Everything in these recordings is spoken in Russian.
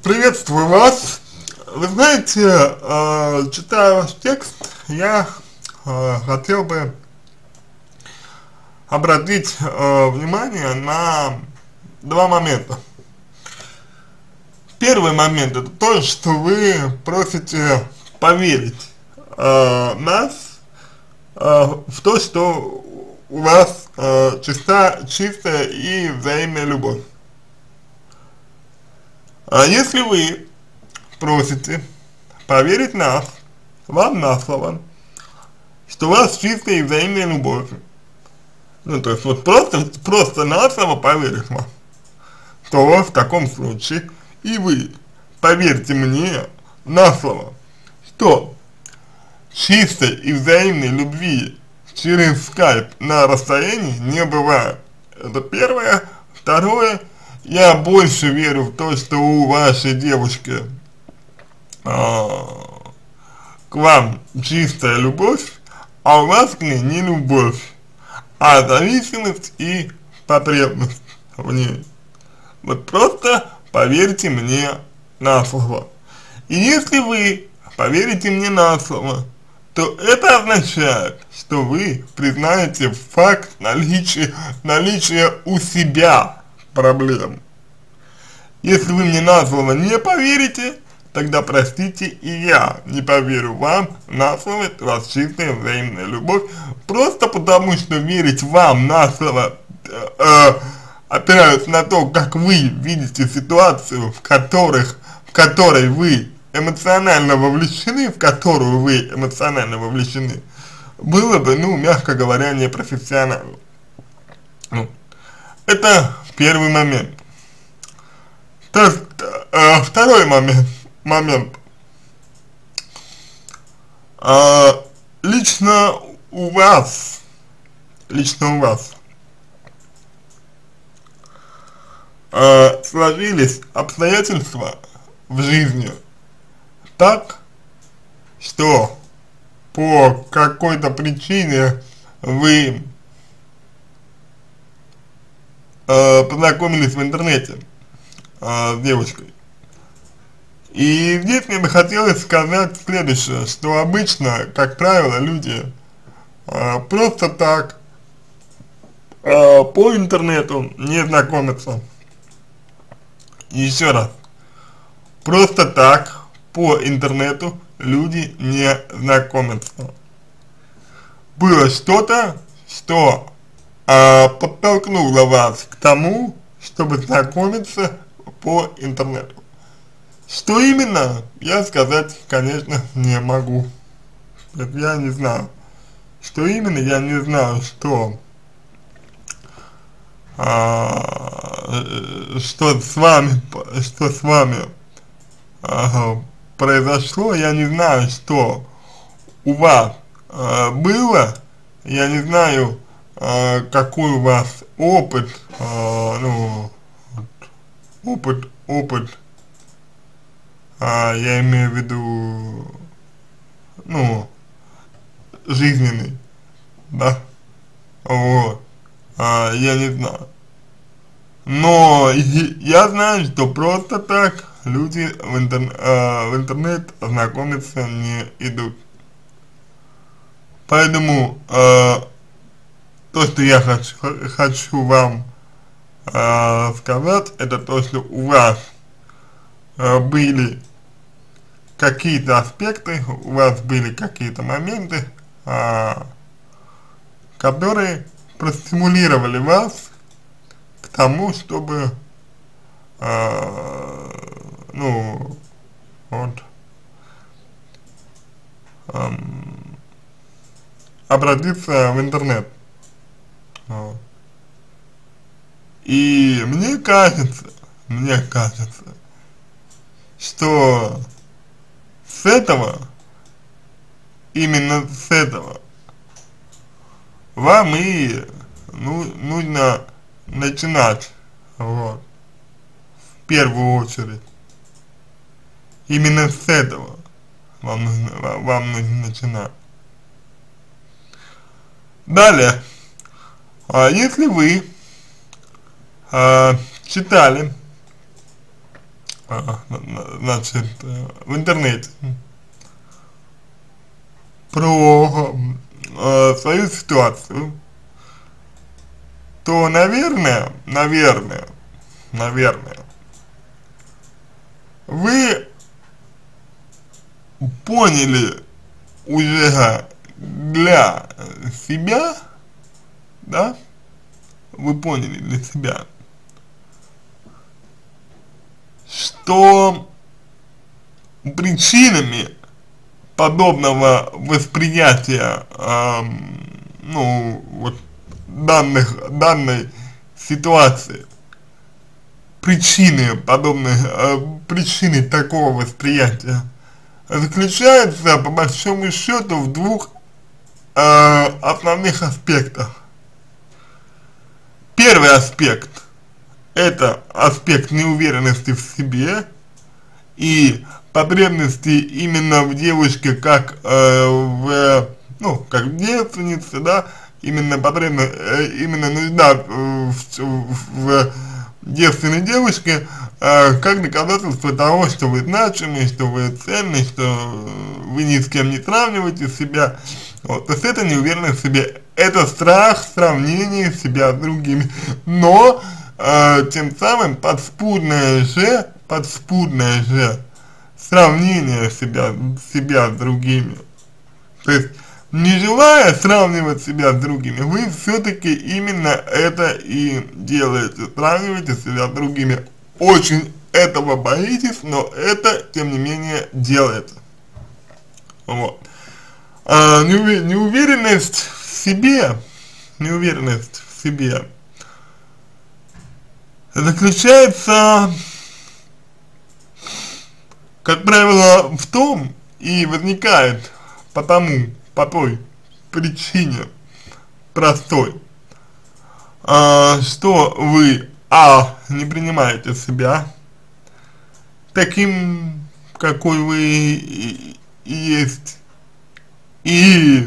Приветствую вас. Вы знаете, читая ваш текст, я хотел бы обратить внимание на два момента. Первый момент — это то, что вы просите поверить нас в то, что у вас чистая и взаимная любовь. А если вы просите поверить вам на слово, что у вас чистая и взаимная любовь, ну то есть вот просто на слово поверить вам, то в таком случае и вы поверьте мне на слово, что чистой и взаимной любви через скайп на расстоянии не бывает. Это первое. Второе, я больше верю в то, что у вашей девушки к вам чистая любовь, а у вас к ней не любовь, а зависимость и потребность в ней. Вот просто поверьте мне на слово. И если вы поверите мне на слово, то это означает, что вы признаете факт наличия у себя проблем. Если вы мне на слово не поверите, тогда, простите, и я не поверю вам на слово, это у вас чистая взаимная любовь, просто потому что верить вам на слово, опираясь на то, как вы видите ситуацию, в которой вы эмоционально вовлечены, было бы, ну, мягко говоря, непрофессионально. Ну, это первый момент. То есть, второй момент. Лично у вас сложились обстоятельства в жизни так, что по какой-то причине вы познакомились в интернете с девушкой. И здесь мне бы хотелось сказать следующее, что обычно, как правило, люди просто так по интернету не знакомятся. Еще раз, просто так по интернету люди не знакомятся. Было что-то, что подтолкнуло вас к тому, чтобы знакомиться по интернету. Что именно, я сказать, конечно, не могу. Это я не знаю. Что именно, я не знаю, что с вами произошло, я не знаю, что у вас было, я не знаю, какой у вас опыт, я имею в виду, ну, жизненный, да, вот, я не знаю. Но я знаю, что просто так люди в интернет знакомиться не идут. Поэтому то, что я хочу вам сказать, это то, что у вас были какие-то аспекты, у вас были какие-то моменты, которые простимулировали вас к тому, чтобы, ну, вот, обратиться в интернет. Вот. И мне кажется, что именно с этого вам и нужно начинать, вот, в первую очередь. Именно с этого вам нужно начинать. Далее, если вы читали значит, в интернете про свою ситуацию, то, наверное, вы поняли уже для себя, да, вы поняли для себя, что причинами подобного восприятия, ну, вот данной ситуации, причины такого восприятия заключаются по большому счету в двух основных аспектах. Первый аспект — это аспект неуверенности в себе и потребности именно в девушке, как как в девственнице, да, именно нужда в девственной девушке, как доказательство того, что вы значимы, что вы ценны, что вы ни с кем не сравниваете себя. Вот, то есть это неуверенность в себе, это страх сравнения себя с другими, но тем самым подспудное же сравнение себя с другими. То есть, не желая сравнивать себя с другими, вы все-таки именно это и делаете, сравниваете себя с другими. Очень этого боитесь, но это, тем не менее, делаете. Вот. Неуверенность в себе заключается, как правило, в том и возникает по той причине простой, что вы не принимаете себя таким, какой вы и есть, и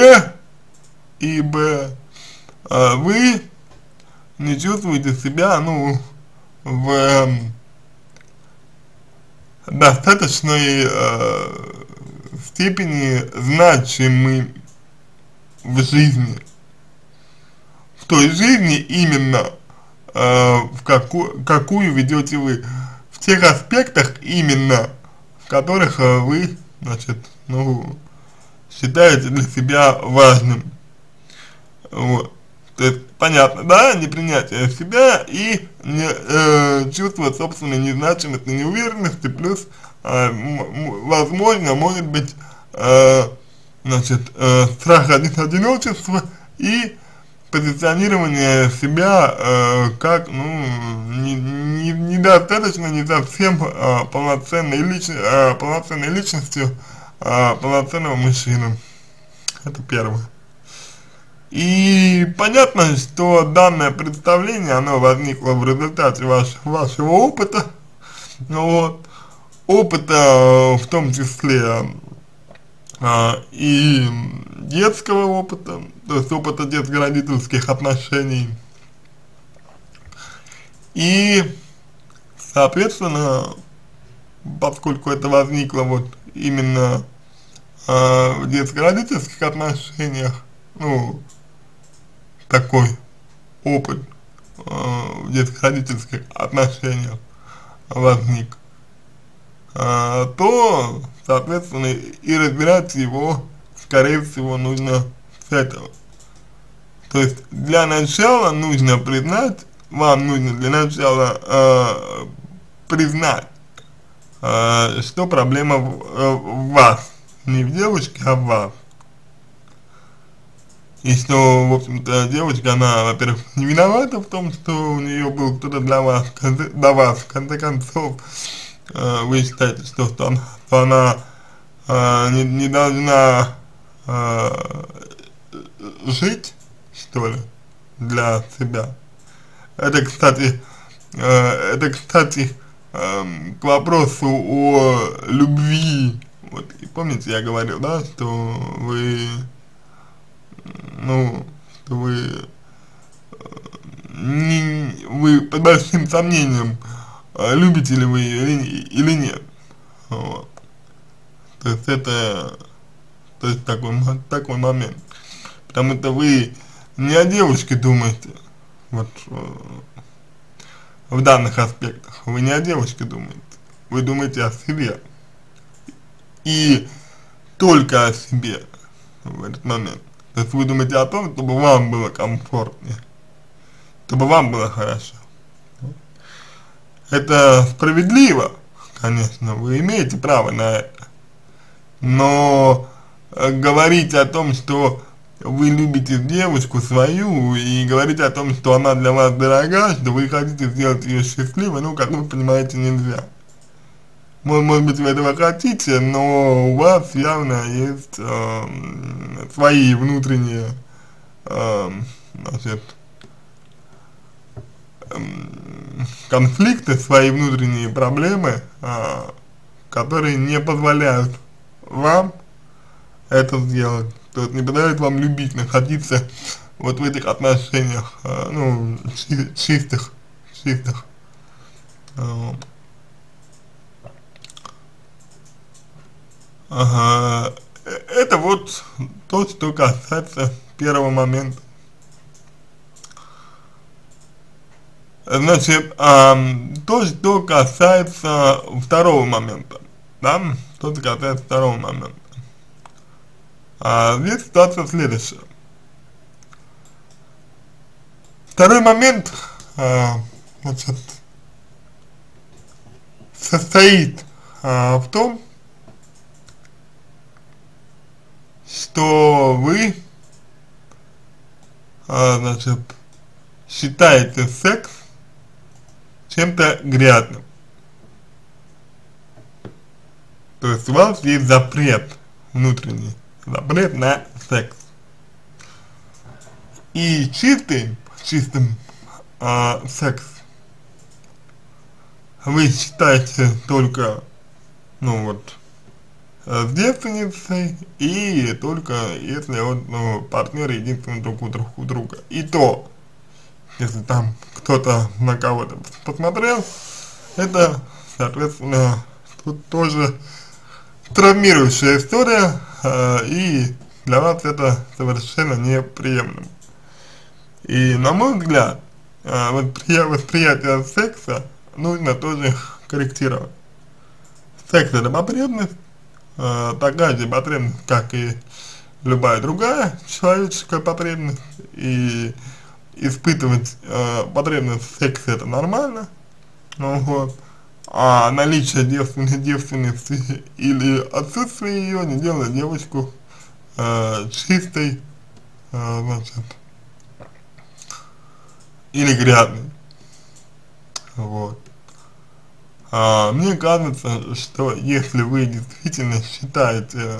вы не чувствуете себя, ну, в достаточной степени значимы в жизни, в той жизни именно, в какую ведете вы, в тех аспектах именно, в которых вы, значит, ну, считаете для себя важным. Вот. То есть, понятно, да, непринятие себя и чувство собственной незначимости, неуверенности, плюс, возможно, может быть, значит, страх одиночества и позиционирование себя как, ну, недостаточно, не совсем полноценной личностью, полноценного мужчины. Это первое. И понятно, что данное представление, оно возникло в результате вашего опыта, вот, опыта в том числе и детского опыта, то есть опыта детско-родительских отношений, и, соответственно, поскольку это возникло вот именно в детско-родительских отношениях, ну, такой опыт в детско-родительских отношениях возник, то, соответственно, и разбирать его, скорее всего, нужно с этого. То есть, для начала нужно признать, вам нужно для начала признать, что проблема в вас, не в девушке, а в вас. И что, в общем-то, девочка, она, во-первых, не виновата в том, что у нее был кто-то до вас, в конце концов, вы считаете, что она не должна жить, что ли, для себя. Это, кстати, к вопросу о любви. Вот, и помните, я говорил, да, что вы, ну, что вы под большим сомнением любите ли вы ее или нет. Вот. То есть это, то есть такой момент. Потому что вы не о девушке думаете, вот в данных аспектах. Вы не о девушке думаете, вы думаете о себе. И только о себе в этот момент. То есть вы думаете о том, чтобы вам было комфортнее, чтобы вам было хорошо. Это справедливо, конечно, вы имеете право на это. Но говорить о том, что вы любите девушку свою, и говорить о том, что она для вас дорога, что вы хотите сделать ее счастливой, ну, как вы понимаете, нельзя. Может быть, вы этого хотите, но у вас явно есть свои внутренние, значит, конфликты, свои внутренние проблемы, которые не позволяют вам это сделать. То есть не позволяют вам любить, находиться вот в этих отношениях, ну, чистых. Ага. Это вот то, что касается первого момента. Значит, то, что касается второго момента, да, то, что касается второго момента. Здесь ситуация следующая. Второй момент, значит, состоит в том, что вы, значит, считаете секс чем-то грязным. То есть у вас есть запрет внутренний, запрет на секс. И чистым секс вы считаете только, ну вот, с девственницей, и только если вот, ну, партнеры единственные друг у друга. И то, если там кто-то на кого-то посмотрел, это, соответственно, тут тоже травмирующая история, и для вас это совершенно неприемлемо. И на мой взгляд, восприятие секса нужно тоже корректировать. Секс — это потребность, такая же потребность, как и любая другая человеческая потребность, и испытывать потребность в сексе — это нормально, ну, вот. А наличие девственности или отсутствие ее не делает девочку чистой, значит, или грязной. Вот. Мне кажется, что если вы действительно считаете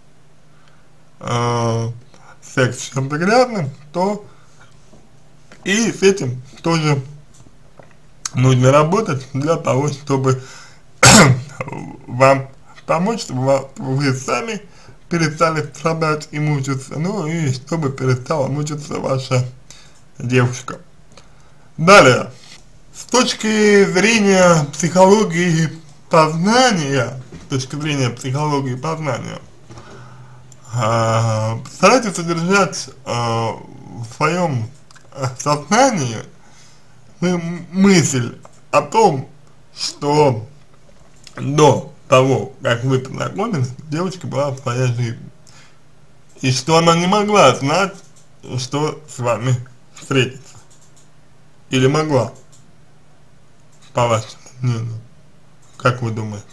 секс чем-то грязным, то и с этим тоже нужно работать для того, чтобы вам помочь, чтобы вы сами перестали страдать и мучиться, ну и чтобы перестала мучиться ваша девушка. Далее, с точки зрения психологии познания, постарайтесь содержать в своем сознании мысль о том, что до того, как вы познакомились, девочка была в своей жизни, и что она не могла знать, что с вами встретится. Или могла, по вашему мнению, как вы думаете?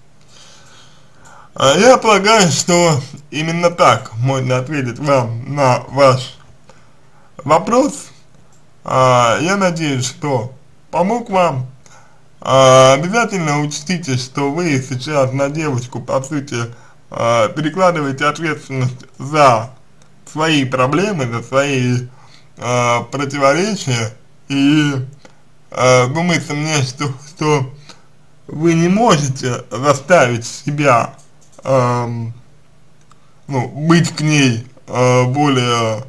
Я полагаю, что именно так можно ответить вам на ваш вопрос. Я надеюсь, что помог вам. Обязательно учтите, что вы сейчас на девочку, по сути, перекладываете ответственность за свои проблемы, за свои противоречия, и думается мне, что вы не можете заставить себя быть к ней более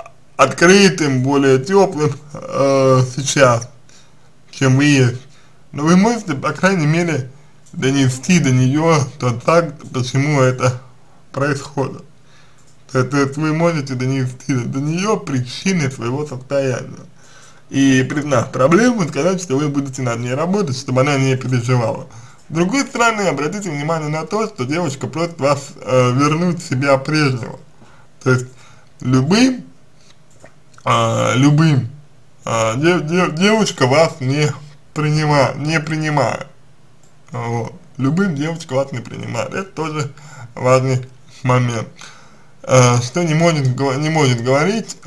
открытым, более теплым сейчас, чем вы есть. но вы можете, по крайней мере, донести до нее тот факт, почему это происходит. То есть вы можете донести до нее причины своего состояния. И признав проблему, сказать, что вы будете над ней работать, чтобы она не переживала. С другой стороны, обратите внимание на то, что девушка просит вас вернуть себя прежнего. То есть любым девушка вас не принимает. Вот. Любым девушка вас не принимает. Это тоже важный момент. Что не может говорить,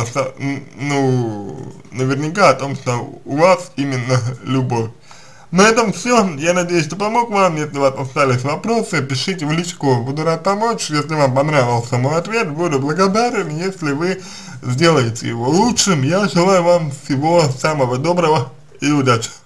ну, наверняка о том, что у вас именно любовь. На этом все. Я надеюсь, что помог вам. Если у вас остались вопросы, пишите в личку, буду рад помочь. Если вам понравился мой ответ, буду благодарен, если вы сделаете его лучшим. Я желаю вам всего самого доброго и удачи.